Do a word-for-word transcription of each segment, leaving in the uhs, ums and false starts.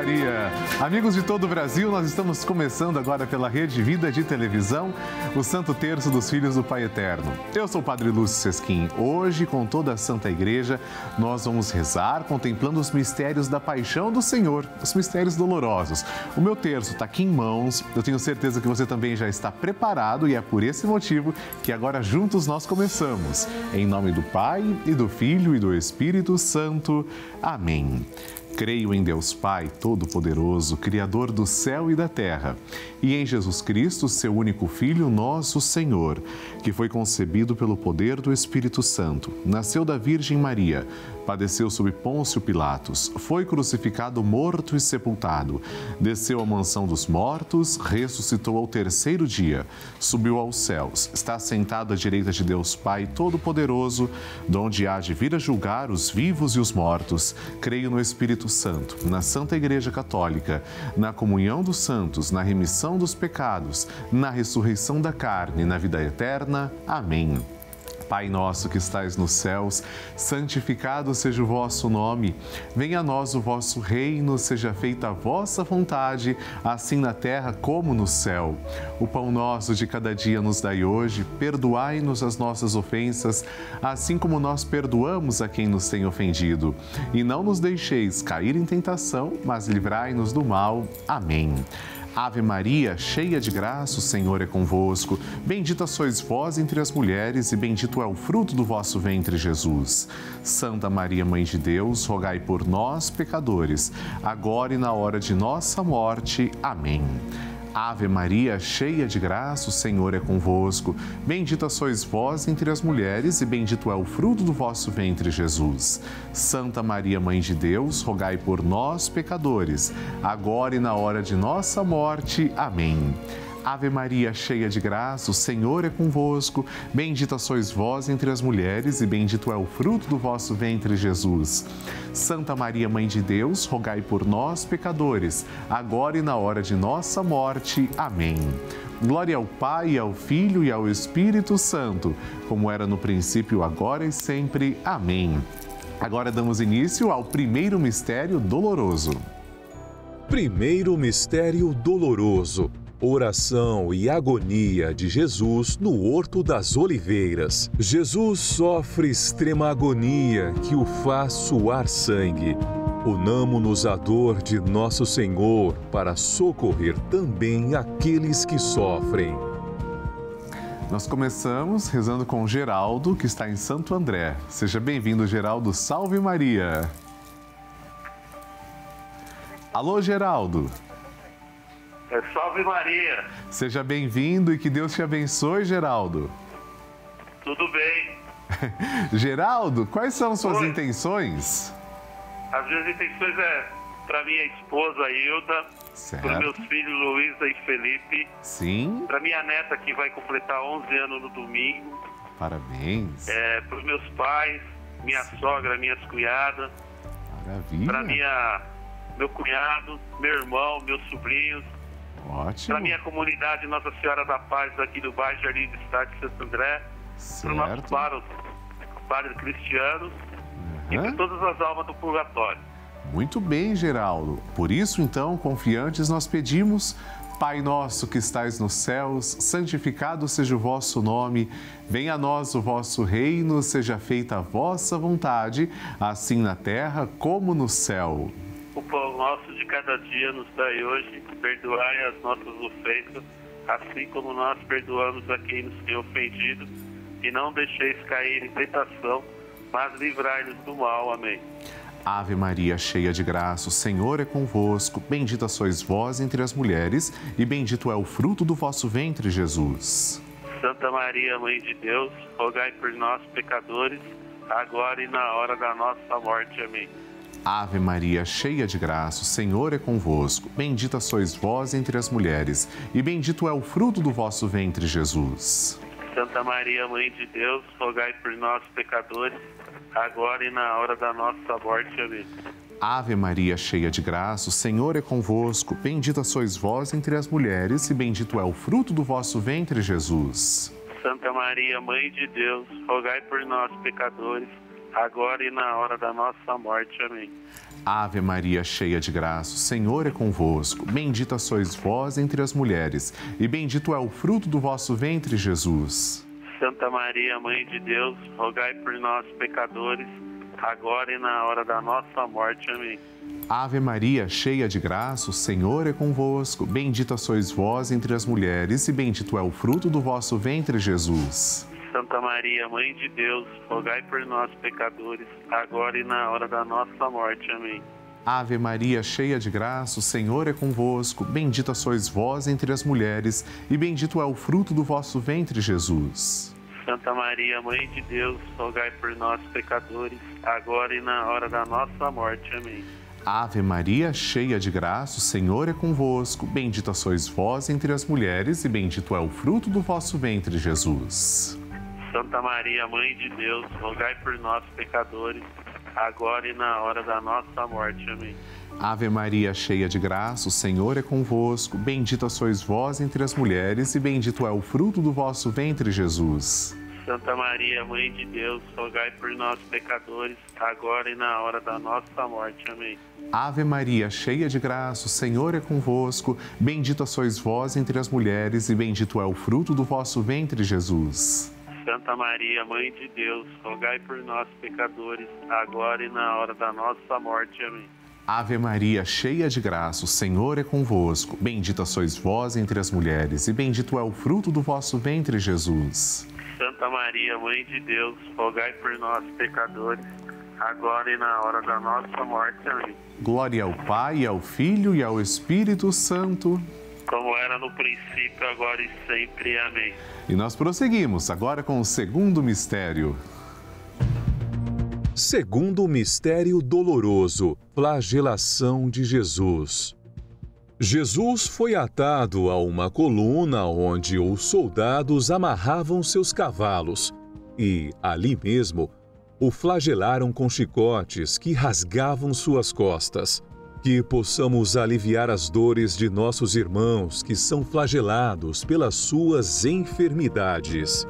Maria. Amigos de todo o Brasil, nós estamos começando agora pela Rede Vida de Televisão, o Santo Terço dos Filhos do Pai Eterno. Eu sou o Padre Lúcio Sesquim. Hoje, com toda a Santa Igreja, nós vamos rezar contemplando os mistérios da paixão do Senhor, os mistérios dolorosos. O meu terço está aqui em mãos, eu tenho certeza que você também já está preparado e é por esse motivo que agora juntos nós começamos. Em nome do Pai, e do Filho, e do Espírito Santo. Amém. Creio em Deus Pai Todo-Poderoso, Criador do céu e da terra, e em Jesus Cristo, seu único Filho, nosso Senhor, que foi concebido pelo poder do Espírito Santo, nasceu da Virgem Maria, padeceu sob Pôncio Pilatos, foi crucificado, morto e sepultado, desceu à mansão dos mortos, ressuscitou ao terceiro dia, subiu aos céus, está sentado à direita de Deus Pai Todo-Poderoso, donde há de vir a julgar os vivos e os mortos. Creio no Espírito Santo, na Santa Igreja Católica, na comunhão dos santos, na remissão dos pecados, na ressurreição da carne, na vida eterna. Amém. Pai nosso que estais nos céus, santificado seja o vosso nome. Venha a nós o vosso reino, seja feita a vossa vontade, assim na terra como no céu. O pão nosso de cada dia nos dai hoje, perdoai-nos as nossas ofensas, assim como nós perdoamos a quem nos tem ofendido. E não nos deixeis cair em tentação, mas livrai-nos do mal. Amém. Ave Maria, cheia de graça, o Senhor é convosco. Bendita sois vós entre as mulheres e bendito é o fruto do vosso ventre, Jesus. Santa Maria, Mãe de Deus, rogai por nós, pecadores, agora e na hora de nossa morte. Amém. Ave Maria, cheia de graça, o Senhor é convosco. Bendita sois vós entre as mulheres e bendito é o fruto do vosso ventre, Jesus. Santa Maria, Mãe de Deus, rogai por nós, pecadores, agora e na hora de nossa morte. Amém. Ave Maria, cheia de graça, o Senhor é convosco. Bendita sois vós entre as mulheres e bendito é o fruto do vosso ventre, Jesus. Santa Maria, Mãe de Deus, rogai por nós, pecadores, agora e na hora de nossa morte. Amém. Glória ao Pai, ao Filho e ao Espírito Santo, como era no princípio, agora e sempre. Amém. Agora damos início ao primeiro mistério doloroso. Primeiro mistério doloroso. Oração e agonia de Jesus no Horto das Oliveiras. Jesus sofre extrema agonia que o faz suar sangue. Unamo-nos à dor de nosso Senhor para socorrer também aqueles que sofrem. Nós começamos rezando com Geraldo, que está em Santo André. Seja bem-vindo, Geraldo. Salve Maria! Alô, Geraldo! É, salve Maria! Seja bem-vindo e que Deus te abençoe, Geraldo. Tudo bem. Geraldo, quais são suas Oi. intenções? As minhas intenções é para minha esposa Hilda, para meus filhos Luísa e Felipe. Sim. Para minha neta que vai completar onze anos no domingo. Parabéns. É, para os meus pais, minha Sim. sogra, minhas cunhadas. Maravilha. Para minha, meu cunhado, meu irmão, meus sobrinhos. Ótimo. Para minha comunidade Nossa Senhora da Paz aqui do bairro Jardim do Estado de Santo André. Para os nossos padres, padres cristianos. Uhum. E para todas as almas do purgatório. Muito bem, Geraldo. Por isso, então, confiantes, nós pedimos: Pai nosso que estais nos céus, santificado seja o vosso nome. Venha a nós o vosso reino, seja feita a vossa vontade, assim na terra como no céu. O pão nosso de cada dia nos dai hoje, perdoai as nossas ofensas, assim como nós perdoamos a quem nos tem ofendido, e não deixeis cair em tentação, mas livrai-nos do mal. Amém. Ave Maria, cheia de graça, o Senhor é convosco. Bendita sois vós entre as mulheres, e bendito é o fruto do vosso ventre, Jesus. Santa Maria, Mãe de Deus, rogai por nós, pecadores, agora e na hora da nossa morte. Amém. Ave Maria, cheia de graça, o Senhor é convosco. Bendita sois vós entre as mulheres, e bendito é o fruto do vosso ventre, Jesus. Santa Maria, Mãe de Deus, rogai por nós, pecadores, agora e na hora da nossa morte. Amém. Ave Maria, cheia de graça, o Senhor é convosco. Bendita sois vós entre as mulheres, e bendito é o fruto do vosso ventre, Jesus. Santa Maria, Mãe de Deus, rogai por nós, pecadores, agora e na hora da nossa morte. Amém. Ave Maria, cheia de graça, o Senhor é convosco. Bendita sois vós entre as mulheres, e bendito é o fruto do vosso ventre, Jesus. Santa Maria, Mãe de Deus, rogai por nós, pecadores, agora e na hora da nossa morte. Amém. Ave Maria, cheia de graça, o Senhor é convosco. Bendita sois vós entre as mulheres, e bendito é o fruto do vosso ventre, Jesus. Santa Maria, Mãe de Deus, rogai por nós, pecadores, agora e na hora da nossa morte. Amém. Ave Maria, cheia de graça, o Senhor é convosco. Bendita sois vós entre as mulheres, e bendito é o fruto do vosso ventre, Jesus. Santa Maria, Mãe de Deus, rogai por nós, pecadores, agora e na hora da nossa morte. Amém. Ave Maria, cheia de graça, o Senhor é convosco. Bendita sois vós entre as mulheres, e bendito é o fruto do vosso ventre, Jesus. Santa Maria, Mãe de Deus, rogai por nós, pecadores, agora e na hora da nossa morte. Amém. Ave Maria, cheia de graça, o Senhor é convosco. Bendita sois vós entre as mulheres, e bendito é o fruto do vosso ventre, Jesus. Santa Maria, Mãe de Deus, rogai por nós, pecadores, agora e na hora da nossa morte. Amém. Ave Maria, cheia de graça, o Senhor é convosco. Bendita sois vós entre as mulheres, e bendito é o fruto do vosso ventre, Jesus. Santa Maria, Mãe de Deus, rogai por nós, pecadores, agora e na hora da nossa morte. Amém. Ave Maria, cheia de graça, o Senhor é convosco. Bendita sois vós entre as mulheres, e bendito é o fruto do vosso ventre, Jesus. Santa Maria, Mãe de Deus, rogai por nós, pecadores, agora e na hora da nossa morte. Amém. Glória ao Pai, ao Filho e ao Espírito Santo, como era no princípio, agora e sempre. Amém. E nós prosseguimos agora com o segundo mistério. Segundo mistério doloroso, flagelação de Jesus. Jesus foi atado a uma coluna onde os soldados amarravam seus cavalos e, ali mesmo, o flagelaram com chicotes que rasgavam suas costas. Que possamos aliviar as dores de nossos irmãos que são flagelados pelas suas enfermidades.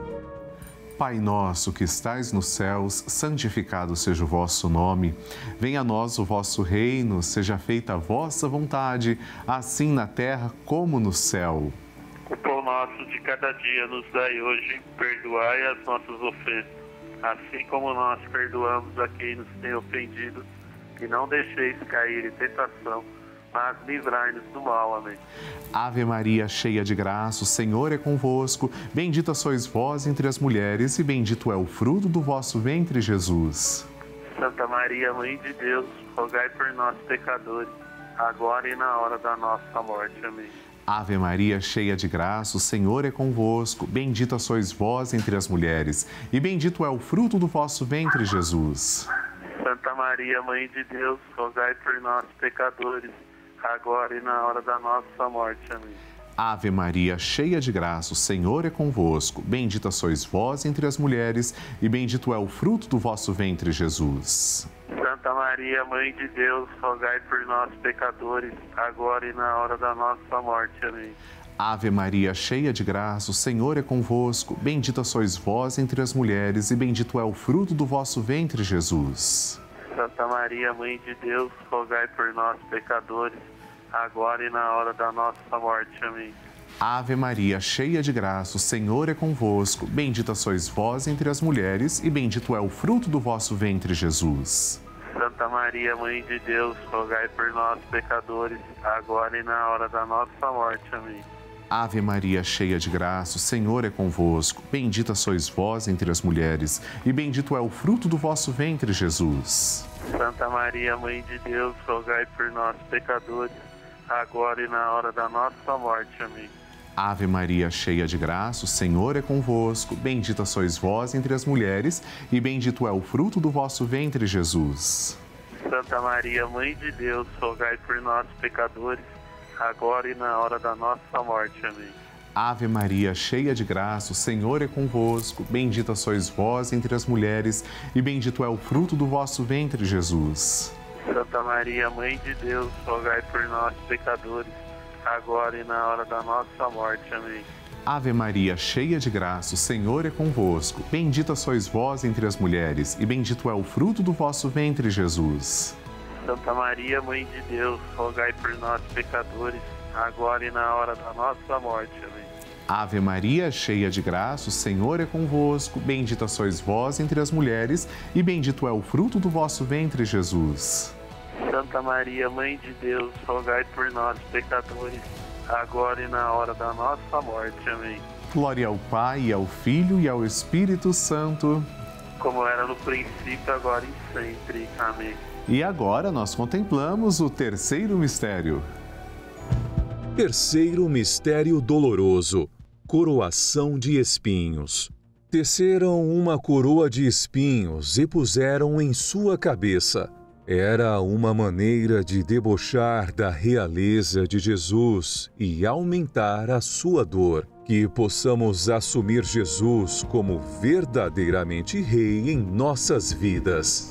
Pai nosso que estais nos céus, santificado seja o vosso nome. Venha a nós o vosso reino, seja feita a vossa vontade, assim na terra como no céu. O pão nosso de cada dia nos dai hoje, perdoai as nossas ofensas, assim como nós perdoamos a quem nos tem ofendido, e não deixeis cair em tentação, mas livrai-nos do mal. Amém. Ave Maria, cheia de graça, o Senhor é convosco. Bendita sois vós entre as mulheres, e bendito é o fruto do vosso ventre, Jesus. Santa Maria, Mãe de Deus, rogai por nós, pecadores, agora e na hora da nossa morte. Amém. Ave Maria, cheia de graça, o Senhor é convosco. Bendita sois vós entre as mulheres, e bendito é o fruto do vosso ventre, Jesus. Santa Maria, Mãe de Deus, rogai por nós, pecadores, agora e na hora da nossa morte. Amém. Ave Maria, cheia de graça, o Senhor é convosco. Bendita sois vós entre as mulheres, e bendito é o fruto do vosso ventre, Jesus. Santa Maria, Mãe de Deus, rogai por nós, pecadores, agora e na hora da nossa morte. Amém. Ave Maria, cheia de graça, o Senhor é convosco. Bendita sois vós entre as mulheres, e bendito é o fruto do vosso ventre, Jesus. Santa Maria, Mãe de Deus, rogai por nós, pecadores, agora e na hora da nossa morte. Amém. Ave Maria, cheia de graça, o Senhor é convosco. Bendita sois vós entre as mulheres, e bendito é o fruto do vosso ventre, Jesus. Santa Maria, Mãe de Deus, rogai por nós, pecadores, agora e na hora da nossa morte. Amém. Ave Maria, cheia de graça, o Senhor é convosco. Bendita sois vós entre as mulheres, e bendito é o fruto do vosso ventre, Jesus. Santa Maria, Mãe de Deus, rogai por nós, pecadores, agora e na hora da nossa morte. Amém. Ave Maria, cheia de graça, o Senhor é convosco. Bendita sois vós entre as mulheres, e bendito é o fruto do vosso ventre, Jesus. Santa Maria, Mãe de Deus, rogai por nós, pecadores, agora e na hora da nossa morte. Amém. Ave Maria, cheia de graça, o Senhor é convosco. Bendita sois vós entre as mulheres, e bendito é o fruto do vosso ventre, Jesus. Santa Maria, Mãe de Deus, rogai por nós, pecadores, agora e na hora da nossa morte. Amém. Ave Maria, cheia de graça, o Senhor é convosco. Bendita sois vós entre as mulheres, e bendito é o fruto do vosso ventre, Jesus. Santa Maria, Mãe de Deus, rogai por nós, pecadores, agora e na hora da nossa morte. Amém. Ave Maria, cheia de graça, o Senhor é convosco. Bendita sois vós entre as mulheres, e bendito é o fruto do vosso ventre, Jesus. Santa Maria, Mãe de Deus, rogai por nós, pecadores, agora e na hora da nossa morte. Amém. Glória ao Pai, e ao Filho, e ao Espírito Santo. Como era no princípio, agora e sempre. Amém. E agora nós contemplamos o terceiro mistério. Terceiro mistério doloroso. Coroação de espinhos. Teceram uma coroa de espinhos e puseram em sua cabeça. Era uma maneira de debochar da realeza de Jesus e aumentar a sua dor. Que possamos assumir Jesus como verdadeiramente Rei em nossas vidas.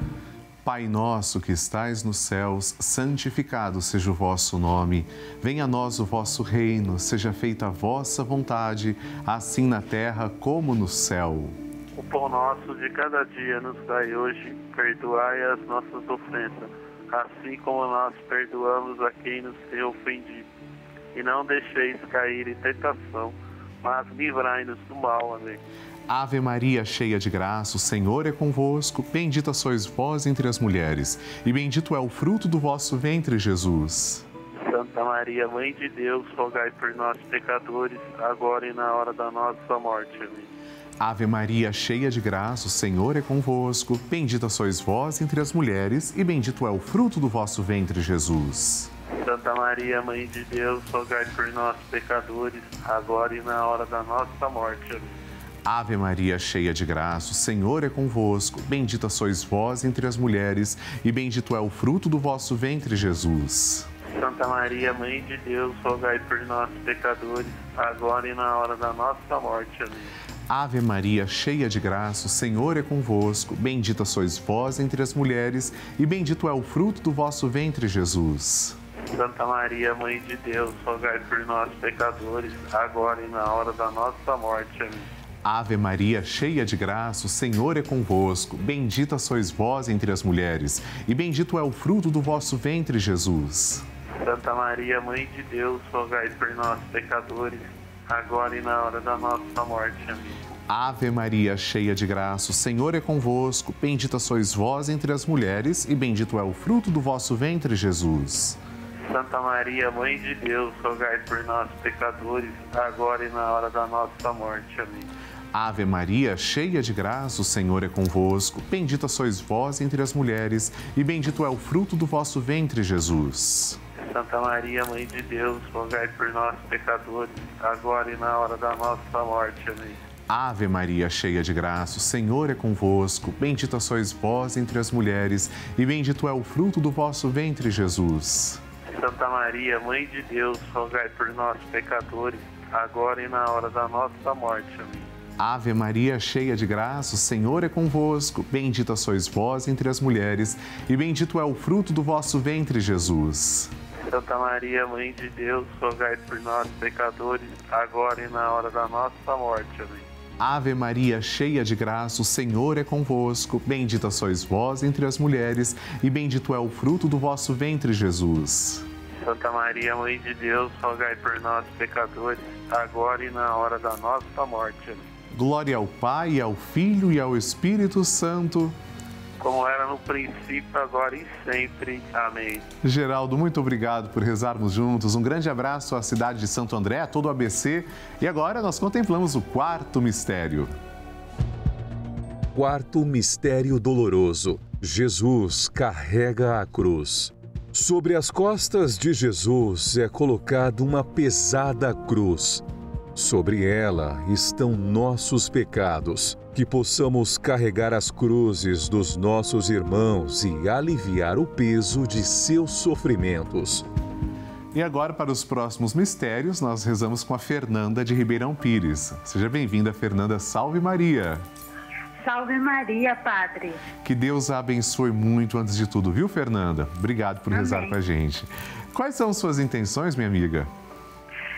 Pai nosso que estais nos céus, santificado seja o vosso nome. Venha a nós o vosso reino, seja feita a vossa vontade, assim na terra como no céu. O pão nosso de cada dia nos dai hoje, perdoai as nossas ofensas, assim como nós perdoamos a quem nos tem ofendido. E não deixeis cair em tentação, mas livrai-nos do mal. Amém. Ave Maria, cheia de graça, o Senhor é convosco. Bendita sois vós entre as mulheres, e bendito é o fruto do vosso ventre, Jesus. Santa Maria, Mãe de Deus, rogai por nós, pecadores, agora e na hora da nossa morte. Amém. Ave Maria, cheia de graça, o Senhor é convosco. Bendita sois vós entre as mulheres, e bendito é o fruto do vosso ventre, Jesus. Santa Maria, Mãe de Deus, rogai por nós, pecadores, agora e na hora da nossa morte. Amém. Ave Maria, cheia de graça, o Senhor é convosco. Bendita sois vós entre as mulheres, e bendito é o fruto do vosso ventre, Jesus. Santa Maria, Mãe de Deus, rogai por nós, pecadores, agora e na hora da nossa morte. Amém. Ave Maria, cheia de graça, o Senhor é convosco. Bendita sois vós entre as mulheres, e bendito é o fruto do vosso ventre, Jesus. Santa Maria, Mãe de Deus, rogai por nós, pecadores, agora e na hora da nossa morte. Amém. Ave Maria, cheia de graça, o Senhor é convosco. Bendita sois vós entre as mulheres, e bendito é o fruto do vosso ventre, Jesus. Santa Maria, Mãe de Deus, rogai por nós, pecadores, agora e na hora da nossa morte. Amém. Ave Maria, cheia de graça, o Senhor é convosco. Bendita sois vós entre as mulheres, e bendito é o fruto do vosso ventre, Jesus. Santa Maria, Mãe de Deus, rogai por nós, pecadores, agora e na hora da nossa morte. Amém. Ave Maria, cheia de graça, o Senhor é convosco. Bendita sois vós entre as mulheres, e bendito é o fruto do vosso ventre, Jesus. Santa Maria, Mãe de Deus, rogai por nós, pecadores, agora e na hora da nossa morte. Amém. Ave Maria, cheia de graça, o Senhor é convosco. Bendita sois vós entre as mulheres, e bendito é o fruto do vosso ventre, Jesus. Santa Maria, Mãe de Deus, rogai por nós, pecadores, agora e na hora da nossa morte. Amém. Ave Maria, cheia de graça, o Senhor é convosco. Bendita sois vós entre as mulheres, e bendito é o fruto do vosso ventre, Jesus. Santa Maria, Mãe de Deus, rogai por nós, pecadores, agora e na hora da nossa morte. Amém. Ave Maria, cheia de graça, o Senhor é convosco. Bendita sois vós entre as mulheres, e bendito é o fruto do vosso ventre, Jesus. Santa Maria, Mãe de Deus, rogai por nós, pecadores, agora e na hora da nossa morte. Amém. Glória ao Pai, ao Filho e ao Espírito Santo. Como era no princípio, agora e sempre. Amém. Geraldo, muito obrigado por rezarmos juntos. Um grande abraço à cidade de Santo André, a todo o A B C. E agora nós contemplamos o quarto mistério. Quarto mistério doloroso. Jesus carrega a cruz. Sobre as costas de Jesus é colocada uma pesada cruz. Sobre ela estão nossos pecados, que possamos carregar as cruzes dos nossos irmãos e aliviar o peso de seus sofrimentos. E agora, para os próximos mistérios, nós rezamos com a Fernanda de Ribeirão Pires. Seja bem-vinda, Fernanda. Salve Maria! Salve Maria, Padre. Que Deus a abençoe muito antes de tudo, viu, Fernanda? Obrigado por Amém. Rezar com a gente. Quais são suas intenções, minha amiga? Padre,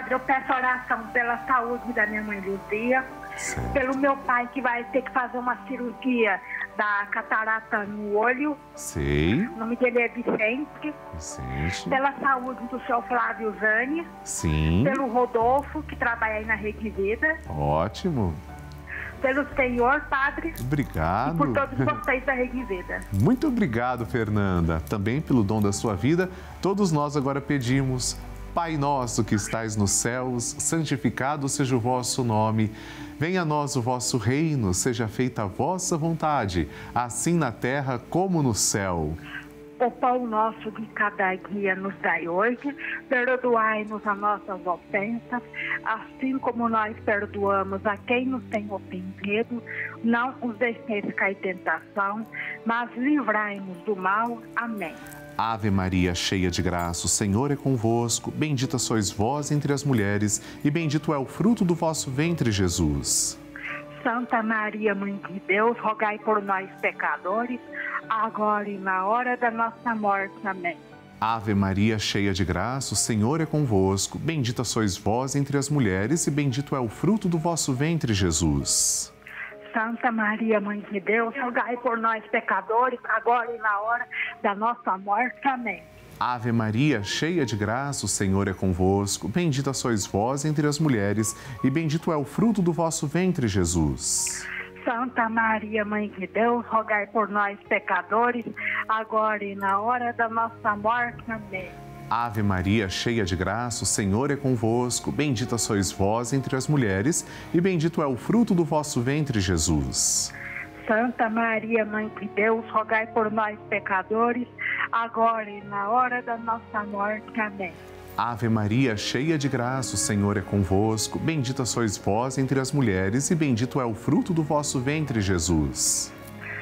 Padre, eu peço oração pela saúde da minha mãe Luzia, Certo. pelo meu pai que vai ter que fazer uma cirurgia da catarata no olho. Sei. O nome dele é Vicente. Vicente. Pela saúde do seu Flávio Zani. Sim. Pelo Rodolfo, que trabalha aí na Rede Vida. Ótimo. Pelo Senhor, Padre. Obrigado. E por todos vocês da Rede Vida. Muito obrigado, Fernanda. Também pelo dom da sua vida, todos nós agora pedimos: Pai nosso que estais nos céus, santificado seja o vosso nome. Venha a nós o vosso reino, seja feita a vossa vontade, assim na terra como no céu. O pão nosso de cada dia nos dai hoje, perdoai-nos as nossas ofensas, assim como nós perdoamos a quem nos tem ofendido. Não os deixeis cair em tentação, mas livrai-nos do mal. Amém. Ave Maria, cheia de graça, o Senhor é convosco. Bendita sois vós entre as mulheres, e bendito é o fruto do vosso ventre, Jesus. Santa Maria, Mãe de Deus, rogai por nós, pecadores, agora e na hora da nossa morte. Amém. Ave Maria, cheia de graça, o Senhor é convosco. Bendita sois vós entre as mulheres, e bendito é o fruto do vosso ventre, Jesus. Santa Maria, Mãe de Deus, rogai por nós, pecadores, agora e na hora da nossa morte. Amém. Ave Maria, cheia de graça, o Senhor é convosco. Bendita sois vós entre as mulheres, e bendito é o fruto do vosso ventre, Jesus. Santa Maria, Mãe de Deus, rogai por nós, pecadores, agora e na hora da nossa morte. Amém. Ave Maria, cheia de graça, o Senhor é convosco. Bendita sois vós entre as mulheres, e bendito é o fruto do vosso ventre, Jesus. Santa Maria, Mãe de Deus, rogai por nós, pecadores, agora e na hora da nossa morte. Amém. Ave Maria, cheia de graça, o Senhor é convosco. Bendita sois vós entre as mulheres, e bendito é o fruto do vosso ventre, Jesus.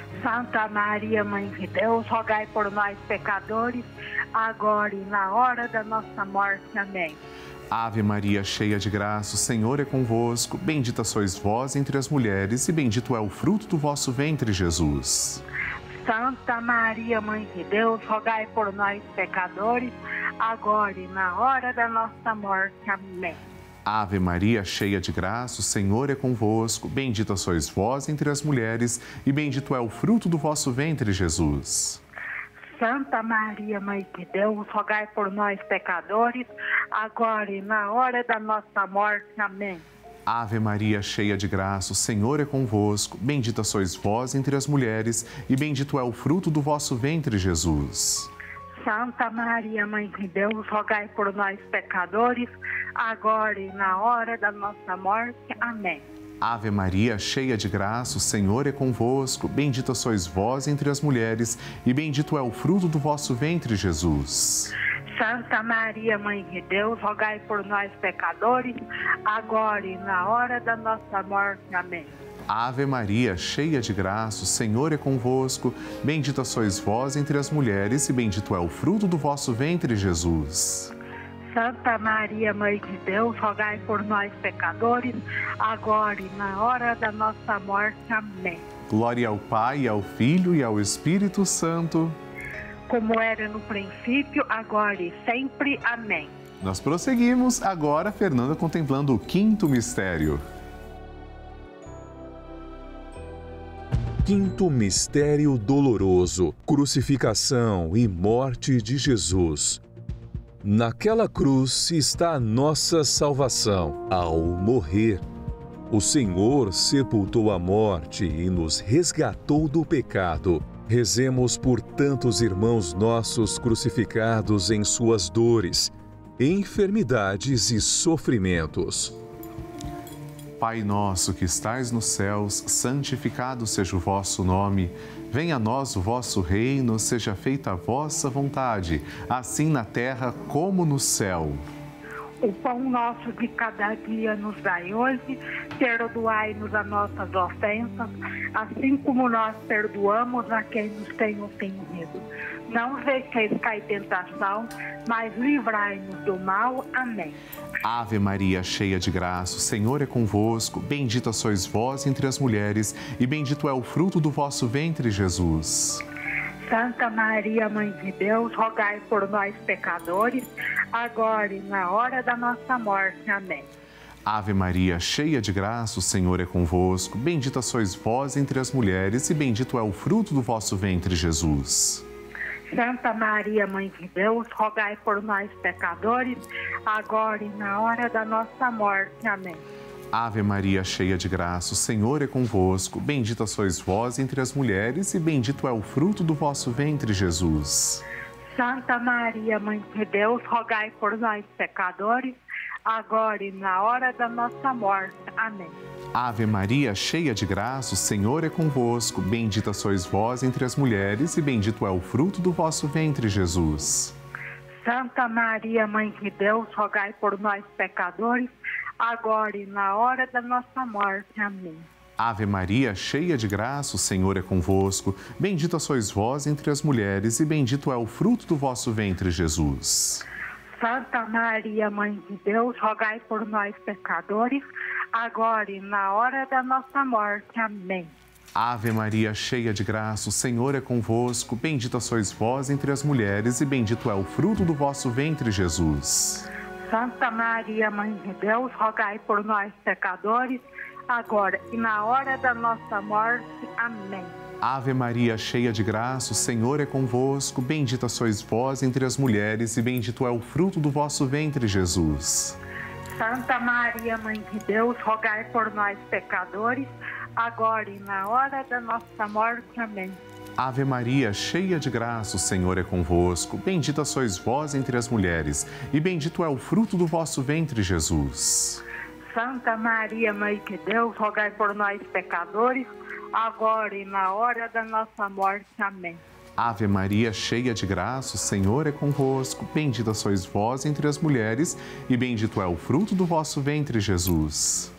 Santa Maria, Mãe de Deus, rogai por nós, pecadores, agora e na hora da nossa morte. Amém. Ave Maria, cheia de graça, o Senhor é convosco. Bendita sois vós entre as mulheres, e bendito é o fruto do vosso ventre, Jesus. Santa Maria, Mãe de Deus, rogai por nós, pecadores, agora e na hora da nossa morte. Amém. Ave Maria, cheia de graça, o Senhor é convosco. Bendita sois vós entre as mulheres, e bendito é o fruto do vosso ventre, Jesus. Santa Maria, Mãe de Deus, rogai por nós, pecadores, agora e na hora da nossa morte. Amém. Ave Maria, cheia de graça, o Senhor é convosco. Bendita sois vós entre as mulheres, e bendito é o fruto do vosso ventre, Jesus. Santa Maria, Mãe de Deus, rogai por nós, pecadores, agora e na hora da nossa morte. Amém. Ave Maria, cheia de graça, o Senhor é convosco. Bendita sois vós entre as mulheres, e bendito é o fruto do vosso ventre, Jesus. Santa Maria, Mãe de Deus, rogai por nós, pecadores, agora e na hora da nossa morte. Amém. Ave Maria, cheia de graça, o Senhor é convosco. Bendita sois vós entre as mulheres, e bendito é o fruto do vosso ventre, Jesus. Santa Maria, Mãe de Deus, rogai por nós, pecadores, agora e na hora da nossa morte. Amém. Glória ao Pai, ao Filho e ao Espírito Santo. Como era no princípio, agora e sempre. Amém. Nós prosseguimos agora, Fernanda, contemplando o quinto mistério. Quinto mistério doloroso, crucificação e morte de Jesus. Naquela cruz está a nossa salvação. Ao morrer, o Senhor sepultou a morte e nos resgatou do pecado. Rezemos por tantos irmãos nossos crucificados em suas dores, enfermidades e sofrimentos. Pai nosso que estais nos céus, santificado seja o vosso nome. Venha a nós o vosso reino, seja feita a vossa vontade, assim na terra como no céu. O pão nosso de cada dia nos dai hoje, perdoai-nos as nossas ofensas, assim como nós perdoamos a quem nos tem ofendido. Não nos deixeis cair em tentação, mas livrai-nos do mal. Amém. Ave Maria, cheia de graça, o Senhor é convosco. Bendita sois vós entre as mulheres, e bendito é o fruto do vosso ventre, Jesus. Santa Maria, Mãe de Deus, rogai por nós, pecadores, agora e na hora da nossa morte. Amém. Ave Maria, cheia de graça, o Senhor é convosco. Bendita sois vós entre as mulheres e bendito é o fruto do vosso ventre, Jesus. Santa Maria, Mãe de Deus, rogai por nós, pecadores, agora e na hora da nossa morte. Amém. Ave Maria, cheia de graça, o Senhor é convosco. Bendita sois vós entre as mulheres e bendito é o fruto do vosso ventre, Jesus. Santa Maria, Mãe de Deus, rogai por nós, pecadores, agora e na hora da nossa morte. Amém. Ave Maria, cheia de graça, o Senhor é convosco. Bendita sois vós entre as mulheres e bendito é o fruto do vosso ventre, Jesus. Santa Maria, Mãe de Deus, rogai por nós, pecadores, agora e na hora da nossa morte. Amém. Ave Maria, cheia de graça, o Senhor é convosco. Bendita sois vós entre as mulheres e bendito é o fruto do vosso ventre, Jesus. Santa Maria, Mãe de Deus, rogai por nós, pecadores, agora e na hora da nossa morte. Amém. Ave Maria, cheia de graça, o Senhor é convosco. Bendita sois vós entre as mulheres e bendito é o fruto do vosso ventre, Jesus. Santa Maria, Mãe de Deus, rogai por nós, pecadores, agora e na hora da nossa morte. Amém. Ave Maria, cheia de graça, o Senhor é convosco. Bendita sois vós entre as mulheres e bendito é o fruto do vosso ventre, Jesus. Santa Maria, Mãe de Deus, rogai por nós, pecadores, agora e na hora da nossa morte. Amém. Ave Maria, cheia de graça, o Senhor é convosco. Bendita sois vós entre as mulheres e bendito é o fruto do vosso ventre, Jesus. Santa Maria, Mãe de Deus, rogai por nós, pecadores, agora e na hora da nossa morte. Amém. Ave Maria, cheia de graça, o Senhor é convosco. Bendita sois vós entre as mulheres e bendito é o fruto do vosso ventre, Jesus.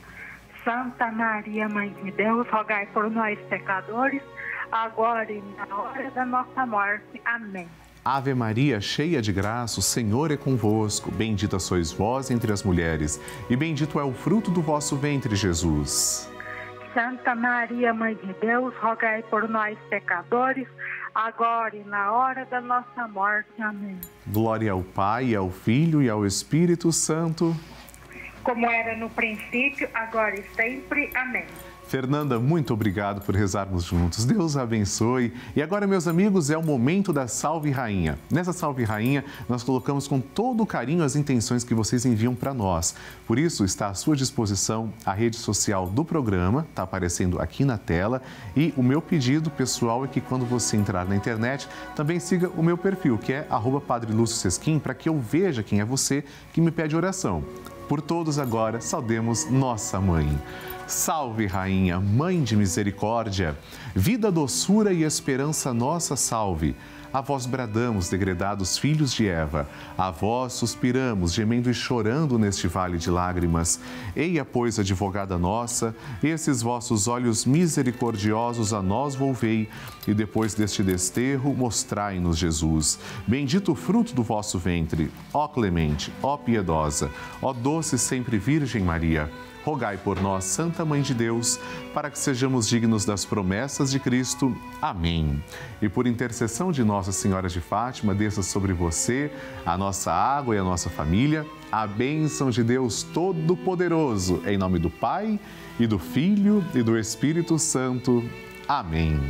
Santa Maria, Mãe de Deus, rogai por nós, pecadores, agora e na hora da nossa morte. Amém. Ave Maria, cheia de graça, o Senhor é convosco. Bendita sois vós entre as mulheres e bendito é o fruto do vosso ventre, Jesus. Santa Maria, Mãe de Deus, rogai por nós, pecadores, agora e na hora da nossa morte. Amém. Glória ao Pai, ao Filho e ao Espírito Santo. Como era no princípio, agora e sempre. Amém. Fernanda, muito obrigado por rezarmos juntos. Deus abençoe. E agora, meus amigos, é o momento da Salve Rainha. Nessa Salve Rainha, nós colocamos com todo o carinho as intenções que vocês enviam para nós. Por isso, está à sua disposição a rede social do programa, está aparecendo aqui na tela. E o meu pedido pessoal é que quando você entrar na internet, também siga o meu perfil, que é arroba Padre Lúcio Sesquim, para que eu veja quem é você que me pede oração. Por todos agora, saudemos nossa mãe. Salve, Rainha, Mãe de Misericórdia, vida, doçura e esperança nossa salve. A vós bradamos, degredados filhos de Eva, a vós suspiramos, gemendo e chorando neste vale de lágrimas. Eia, pois, advogada nossa, esses vossos olhos misericordiosos a nós volvei, e depois deste desterro mostrai-nos Jesus. Bendito o fruto do vosso ventre, ó clemente, ó piedosa, ó doce sempre Virgem Maria. Rogai por nós, Santa Mãe de Deus, para que sejamos dignos das promessas de Cristo. Amém. E por intercessão de Nossa Senhora de Fátima, desça sobre você, a nossa água e a nossa família, a bênção de Deus Todo-Poderoso, em nome do Pai, e do Filho, e do Espírito Santo. Amém.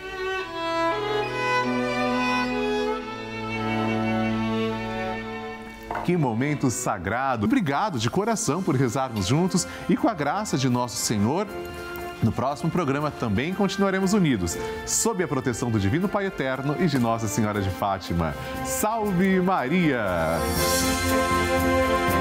Que momento sagrado! Obrigado de coração por rezarmos juntos e com a graça de nosso Senhor. No próximo programa também continuaremos unidos, sob a proteção do Divino Pai Eterno e de Nossa Senhora de Fátima. Salve Maria!